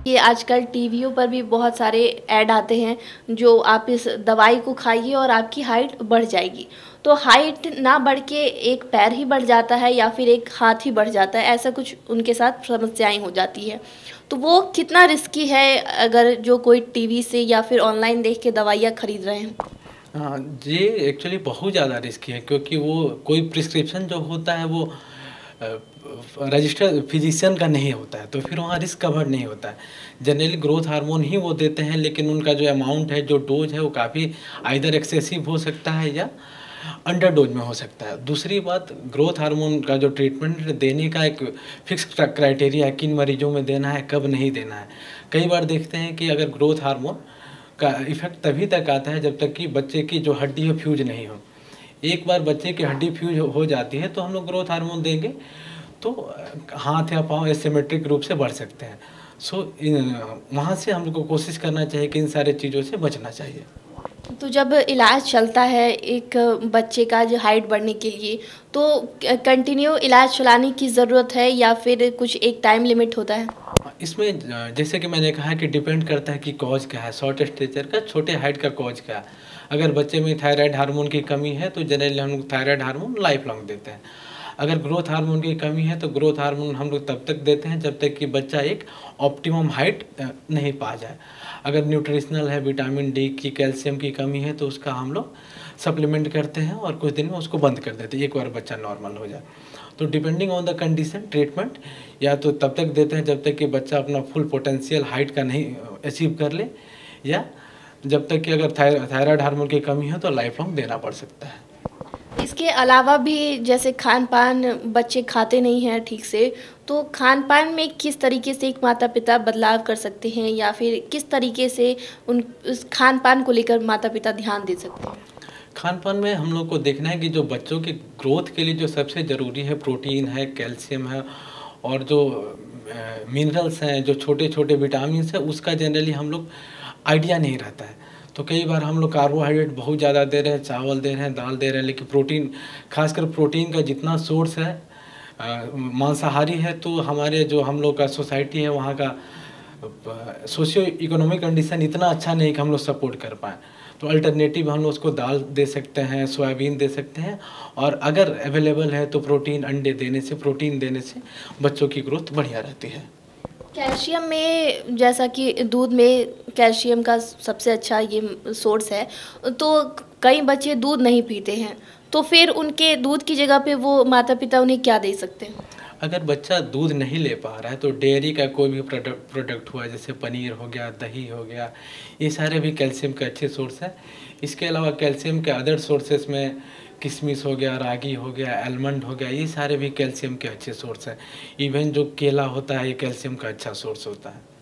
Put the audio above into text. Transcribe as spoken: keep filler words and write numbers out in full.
ये आजकल टीवियों पर भी बहुत सारे ऐड आते हैं जो आप इस दवाई को खाइए और आपकी हाइट बढ़ जाएगी। तो हाइट ना बढ़ के एक पैर ही बढ़ जाता है या फिर एक हाथ ही बढ़ जाता है, ऐसा कुछ उनके साथ समस्याएं हो जाती है। तो वो कितना रिस्की है अगर जो कोई टीवी से या फिर ऑनलाइन देख के दवाइयाँ खरीद रहे हैं? हाँ, ये एक्चुअली बहुत ज़्यादा रिस्की है क्योंकि वो कोई प्रिस्क्रिप्शन जो होता है वो रजिस्टर फिजिशियन का नहीं होता है, तो फिर वहाँ रिस्क कवर नहीं होता है। जनरली ग्रोथ हार्मोन ही वो देते हैं, लेकिन उनका जो अमाउंट है, जो डोज है, वो काफ़ी आइदर एक्सेसिव हो सकता है या अंडर डोज में हो सकता है। दूसरी बात, ग्रोथ हार्मोन का जो ट्रीटमेंट देने का एक फिक्स क्राइटेरिया है, किन मरीजों में देना है, कब नहीं देना है। कई बार देखते हैं कि अगर ग्रोथ हार्मोन का इफेक्ट तभी तक आता है जब तक कि बच्चे की जो हड्डी है फ्यूज नहीं हो। एक बार बच्चे की हड्डी फ्यूज हो जाती है तो हम लोग ग्रोथ हार्मोन देंगे तो हाथ या पाँव एसिमेट्रिक रूप से बढ़ सकते हैं। सो वहाँ से हम लोग को कोशिश करना चाहिए कि इन सारे चीज़ों से बचना चाहिए। तो जब इलाज चलता है एक बच्चे का जो हाइट बढ़ने के लिए, तो कंटिन्यू इलाज चलाने की ज़रूरत है या फिर कुछ एक टाइम लिमिट होता है? इसमें जैसे कि मैंने कहा कि डिपेंड करता है कि कॉज क्या है, शॉर्ट स्टेचर का, छोटे हाइट का कॉज क्या है। अगर बच्चे में थायराइड हार्मोन की कमी है तो जनरली हम लोग थायराइड हार्मोन लाइफ लॉन्ग देते हैं। अगर ग्रोथ हार्मोन की कमी है तो ग्रोथ हार्मोन हम लोग तब तक देते हैं जब तक कि बच्चा एक ऑप्टिमम हाइट नहीं पा जाए। अगर न्यूट्रिशनल है, विटामिन डी की, कैल्शियम की कमी है तो उसका हम लोग सप्लीमेंट करते हैं और कुछ दिन में उसको बंद कर देते हैं एक बार बच्चा नॉर्मल हो जाए। तो depending on the condition treatment या तो तब तक देते हैं जब तक कि बच्चा अपना फुल पोटेंशियल हाइट का नहीं अचीव कर ले, या जब तक कि अगर थायराइड हार्मोन की कमी है तो लाइफ लॉन्ग देना पड़ सकता है। इसके अलावा भी जैसे खान-पान बच्चे खाते नहीं हैं ठीक से, तो खान-पान में किस तरीके से एक माता-पिता बदलाव कर सकते हैं या फिर किस तरीके से उन उस खान-पान को लेकर माता-पिता ध्यान दे सकते हैं? खान-पान में हम लोग को देखना है कि जो बच्चों के ग्रोथ के लिए जो सबसे ज़रूरी है, प्रोटीन है, कैल्शियम है और जो मिनरल्स हैं, जो छोटे-छोटे विटामिन्स हैं, उसका जनरली हम लोग आइडिया नहीं रहता है। तो कई बार हम लोग कार्बोहाइड्रेट बहुत ज़्यादा दे रहे हैं, चावल दे रहे हैं, दाल दे रहे हैं, लेकिन प्रोटीन, खासकर प्रोटीन का जितना सोर्स है मांसाहारी है, तो हमारे जो हम लोग का सोसाइटी है वहाँ का सोशियो इकोनॉमिक कंडीशन इतना अच्छा नहीं कि हम लोग सपोर्ट कर पाएँ। तो अल्टरनेटिव हम लोग उसको दाल दे सकते हैं, सोयाबीन दे सकते हैं, और अगर अवेलेबल है तो प्रोटीन, अंडे देने से, प्रोटीन देने से बच्चों की ग्रोथ बढ़िया रहती है। कैल्शियम में, जैसा कि दूध में कैल्शियम का सबसे अच्छा ये सोर्स है, तो कई बच्चे दूध नहीं पीते हैं, तो फिर उनके दूध की जगह पे वो माता-पिता उन्हें क्या दे सकते हैं? अगर बच्चा दूध नहीं ले पा रहा है तो डेयरी का कोई भी प्रोडक्ट प्रोडक्ट हुआ, जैसे पनीर हो गया, दही हो गया, ये सारे भी कैल्शियम के अच्छे सोर्स हैं। इसके अलावा कैल्शियम के अदर सोर्सेस में किशमिश हो गया, रागी हो गया, आलमंड हो गया, ये सारे भी कैल्शियम के अच्छे सोर्स हैं। इवन जो केला होता है ये कैल्शियम का अच्छा सोर्स होता है।